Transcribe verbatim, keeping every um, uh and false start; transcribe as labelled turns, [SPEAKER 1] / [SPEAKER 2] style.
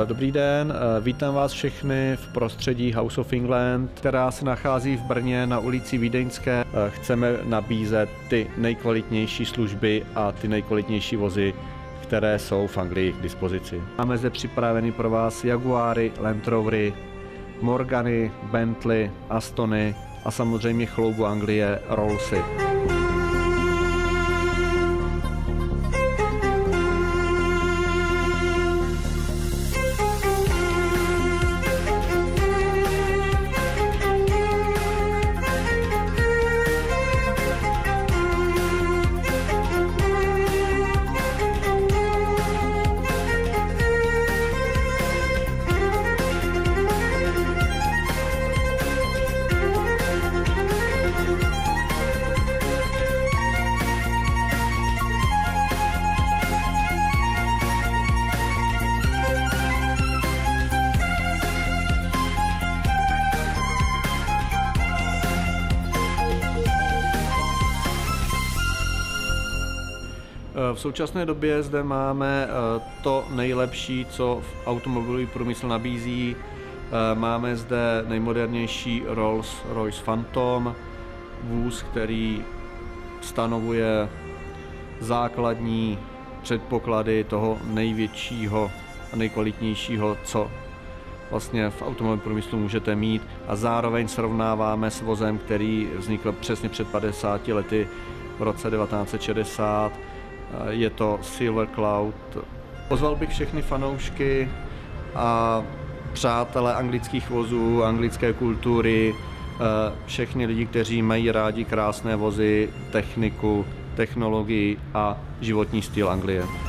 [SPEAKER 1] Dobrý den, vítám vás všechny v prostředí House of England, která se nachází v Brně na ulici Vídeňské. Chceme nabízet ty nejkvalitnější služby a ty nejkvalitnější vozy, které jsou v Anglii k dispozici. Máme zde připraveny pro vás Jaguary, Land Rovery, Morgany, Bentley, Astony a samozřejmě chloubu Anglie Rollsy. V současné době zde máme to nejlepší, co automobilový průmysl nabízí. Máme zde nejmodernější Rolls-Royce Phantom, vůz, který stanovuje základní předpoklady toho největšího a nejkvalitnějšího, co vlastně v automobilovém průmyslu můžete mít, a zároveň srovnáváme s vozem, který vznikl přesně před padesáti lety v roce devatenáct set šedesát. Je to Silver Cloud. Pozval bych všechny fanoušky a přátele anglických vozů, anglické kultury, všechny lidi, kteří mají rádi krásné vozy, techniku, technologii a životní styl Anglie.